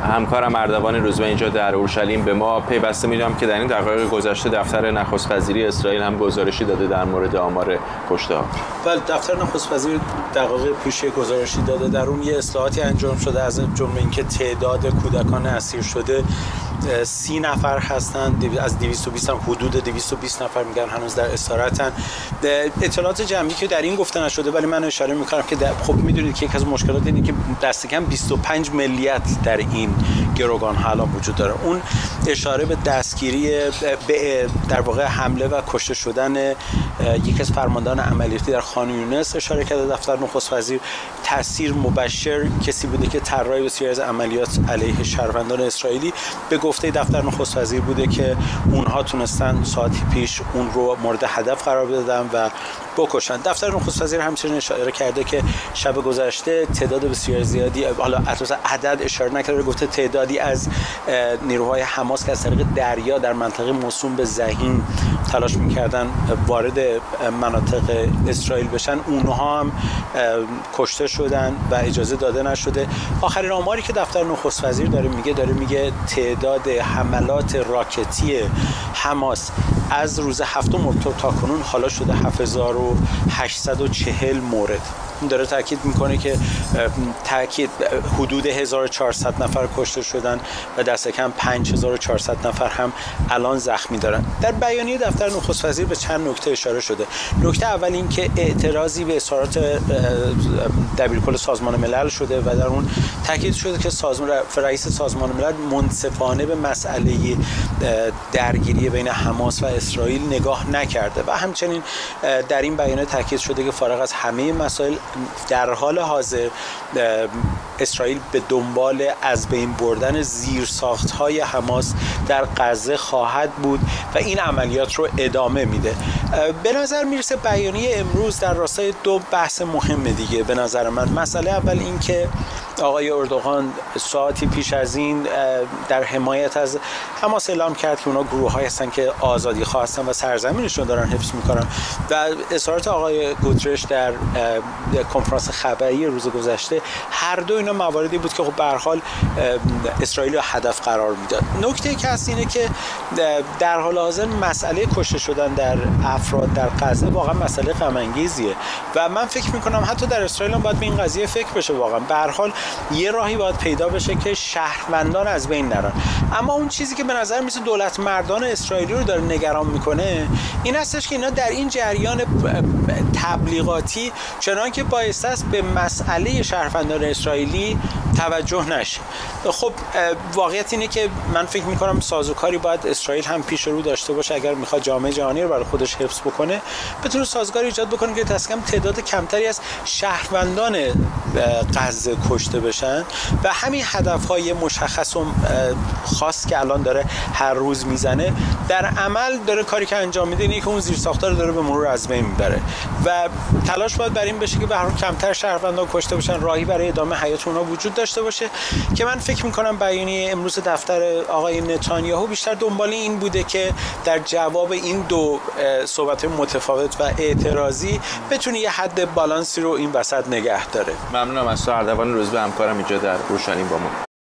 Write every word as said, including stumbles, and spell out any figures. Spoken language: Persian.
همکارم اردوان روزبه اینجا در اورشلیم به ما پیوسته می‌دونم که در این دقایق گذشته دفتر نخست وزیری اسرائیل هم گزارشی داده در مورد آمار کشته‌ها. بله، دفتر نخست وزیر دقایق پیش گزارشی داده، در اون یه اصلاحاتی انجام شده، از جمله اینکه تعداد کودکان اسیر شده سی نفر هستند، از دویست و بیست هم حدود دویست و بیست نفر میگن هنوز در اسارتن. اطلاعات جمعی که در این گفته نشده، ولی من اشاره میکنم که خب میدونید که یک از مشکلات اینه که دست کم بیست و پنج ملیت در این گروگان حالا وجود داره. اون اشاره به دستگیری به در واقع حمله و کشته شدن یک از فرماندهان عملیاتی در خان یونس اشاره کرده دفتر نخست وزیر. تاثیر مبشر کسی بوده که طراح بسیاری از عملیات علیه شهروندان اسرائیلی به گفته دفتر نخست وزیر بوده که اونها تونستن ساعتی پیش اون رو مورد هدف قرار بدن و بکشن. دفتر نخست وزیر همچنین اشاره کرده که شب گذشته تعداد بسیار زیادی، حالا اساسا عدد اشاره نکرده، گفته تعدادی از نیروهای حماس که از طریق دریا در منطقه موسوم به ذهین تلاش می‌کردن وارد مناطق اسرائیل بشن، اونها هم کشته شدن و اجازه داده نشده. آخرین آماری که دفتر نخست وزیر داره میگه داره میگه تعداد حملات راکتی حماس از روز هفتم اکتبر تا کنون حالا شده هفت هزار و هشتصد و چهل مورد. این داره تاکید میکنه که تاکید حدود هزار و چهارصد نفر کشته شدن و دست کم پنج هزار و چهارصد نفر هم الان زخمی دارن. در بیانیه دفتر نخست وزیر به چند نکته اشاره شده. نکته اول این که اعتراضی به اظهارات دبیرکل سازمان ملل شده و در اون تاکید شده که سازمان رئیس سازمان ملل منصفانه به مسئله درگیری بین حماس و اسرائیل نگاه نکرده و همچنین در این بیانیه تاکید شده که فارغ از همه مسائل در حال حاضر اسرائیل به دنبال از بین بردن زیرساخت‌های حماس در غزه خواهد بود و این عملیات رو ادامه میده. به نظر میرسه بیانیه امروز در راستای دو بحث مهم دیگه. به نظر من مسئله اول این که آقای اردوغان ساعتی پیش از این در حمایت از حماس اعلام کرد که اونا گروه‌هایی هستن که آزادی خواه هستن و سرزمینشون دارن حفظ میکنن و اظهارات آقای گوترش در کنفرانس خبری روز گذشته، هر دو اینا مواردی بود که خب به هر حال اسرائیل رو هدف قرار میداد. نکته که هست اینه که در حال حاضر مسئله کشته شدن در افراد در غزه واقعا مسئله غم انگیزیه و من فکر میکنم حتی در اسرائیل هم باید به این قضیه فکر بشه. واقعا به هر حال یه راهی باید پیدا بشه که شهروندان از بین نرن. اما اون چیزی که به نظر میسه دولت مردان اسرائیلی رو داره نگران میکنه این هستش که اینا در این جریان تبلیغاتی چنان که بایسته است به مسئله شهروندان اسرائیلی توجه نشه. خب واقعیت اینه که من فکر میکنم سازوکاری باید اسرائیل هم پیش رو داشته باشه اگر میخواد جامعه جهانی رو برای خودش حفظ بکنه، بتونه سازگاری ایجاد بکنه که دست کم تعداد کمتری از شهروندان غزه کشته بشن و همین هدفهای مشخص و خاص که الان داره هر روز میزنه در عمل داره کاری که انجام میده اینه که اون زیرساخت‌ها رو داره به مرور از بین میبره و تلاش باید بر این بشه که به هر حال کمتر شهروندان کشته بشن، راهی برای ادامه حیات اونها وجود داشته باشه که من فکر میکنم بیانیه امروز دفتر آقای نتانیاهو بیشتر دنبال این بوده که در جواب این دو صحبت متفاوت و اعتراضی بتونه یه حد بالانسی رو این وسط نگه داره. ممنونم از تو اردوان روزبه، همکارم اینجا در اورشلیم با ما.